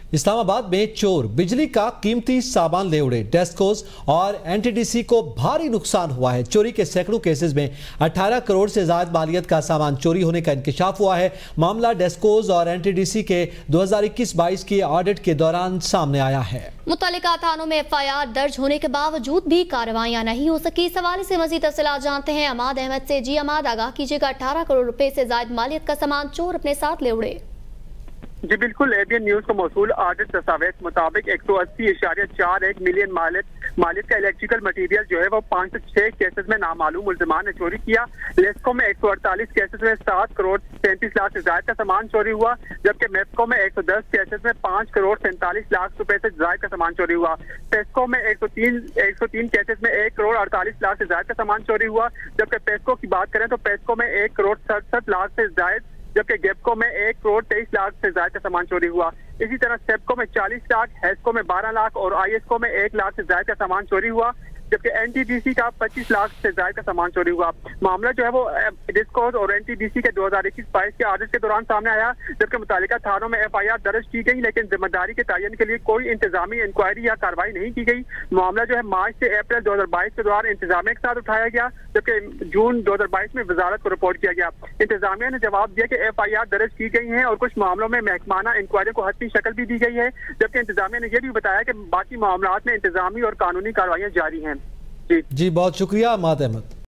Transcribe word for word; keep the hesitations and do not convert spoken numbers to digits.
इस्लामाबाद में चोर बिजली का कीमती सामान ले उड़े। डेस्कोस और एनटीडीसी को भारी नुकसान हुआ है। चोरी के सैकड़ों केसेस में अठारह करोड़ से ज्यादा मालियत का सामान चोरी होने का इंकशाफ हुआ है। मामला डेस्कोस और एनटीडीसी के दो हज़ार इक्कीस बाईस की ऑडिट के दौरान सामने आया है। मुतल्लिका थानों में एफ आई आर दर्ज होने के बावजूद भी कार्रवाइयां नहीं हो सकी। इस हवाले से मजीद तफसीलात जानते हैं अमाद अहमद से। जी अमाद, आगाह कीजिएगा, अठारह करोड़ रुपए से ज्यादा मालियत का सामान चोर अपने साथ ले उड़े। जी बिल्कुल, एबीएन न्यूज को मौसूल ऑडिट दस्तावेज मुताबिक एक सौ अस्सी इशारिया चार एक मिलियन मालियत मालियत का इलेक्ट्रिकल मटीरियल जो है वो पाँच सौ छह केसेस में नामालूम मुल्जिमान ने चोरी किया। लेस्को में एक सौ अड़तालीस केसेस में सात करोड़ तैंतीस लाख से ज्यादा का सामान चोरी हुआ, जबकि मेप्को में एक सौ दस केसेस में पाँच करोड़ सैंतालीस लाख रुपए से ज्यादा का सामान चोरी हुआ। पेस्को में एक सौ तीन एक सौ तीन केसेस में एक करोड़ अड़तालीस लाख से ज्यादा का सामान चोरी हुआ, जबकि पेस्को की बात करें तो पेस्को में एक करोड़ सड़सठ लाख से ज्यादा, जबकि गेपको में एक करोड़ तेईस लाख से ज्यादा का सामान चोरी हुआ। इसी तरह सेप्को में चालीस लाख, हेस्को में बारह लाख और आईएसको में एक लाख से ज्यादा का सामान चोरी हुआ, जबकि एनटीडीसी का पच्चीस लाख से ज्यादा का सामान चोरी हुआ। मामला जो है वो डिस्कोस और एनटीडीसी के दो हज़ार इक्कीस बाईस के ऑडिट के दौरान सामने आया, जबकि मुतालिका थानों में एफ आई आर दर्ज की गई, लेकिन जिम्मेदारी के तयन के लिए कोई इंतजामी इंक्वायरी या कार्रवाई नहीं की गई। मामला जो है मार्च से अप्रैल दो हज़ार बाईस के दौरान इंतजामिया के साथ उठाया गया, जबकि जून दो हज़ार बाईस में वजारत को रिपोर्ट किया गया। इंतजामिया ने जवाब दिया कि एफ आई आर दर्ज की गई है और कुछ मामलों में महकमाना इंक्वायरी को हतमी शक्ल भी दी गई है, जबकि इंतजामिया ने यह भी बताया कि बाकी मामलात में इंतजामी और कानूनी कार्रवाइयां जारी हैं। जी जी बहुत शुक्रिया अमाद अहमद।